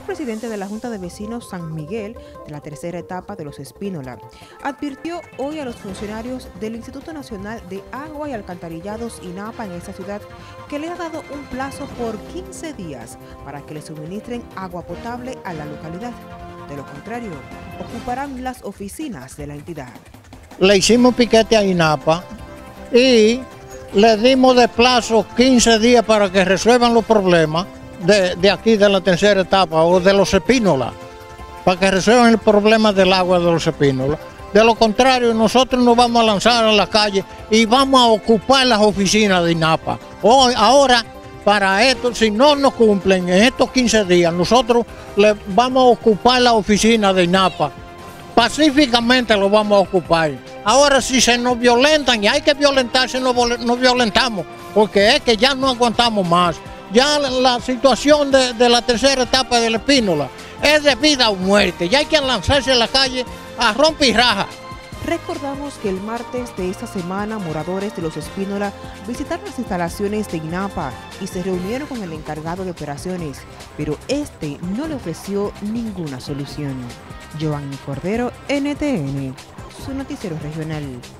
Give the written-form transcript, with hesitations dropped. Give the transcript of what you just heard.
presidente de la Junta de Vecinos San Miguel de la tercera etapa de Los Espínola advirtió hoy a los funcionarios del Instituto Nacional de Agua y Alcantarillados INAPA en esta ciudad que le ha dado un plazo por 15 días para que le suministren agua potable a la localidad. De lo contrario, ocuparán las oficinas de la entidad. Le hicimos piquete a INAPA y le dimos de plazo 15 días para que resuelvan los problemas de aquí de la tercera etapa o de Los Espínola, para que resuelvan el problema del agua de Los Espínola. De lo contrario, nosotros nos vamos a lanzar a la calle y vamos a ocupar las oficinas de INAPA. Ahora, para esto, si no nos cumplen en estos 15 días, nosotros le vamos a ocupar la oficina de INAPA. Pacíficamente lo vamos a ocupar. Ahora, si se nos violentan y hay que violentarse, nos violentamos, porque es que ya no aguantamos más. Ya la situación de la tercera etapa de la Espínola es de vida o muerte. Ya hay que lanzarse a la calle a romper y raja. Recordamos que el martes de esta semana, moradores de Los Espínola visitaron las instalaciones de INAPA y se reunieron con el encargado de operaciones, pero este no le ofreció ninguna solución. Giovanni Cordero, NTN, su noticiero regional.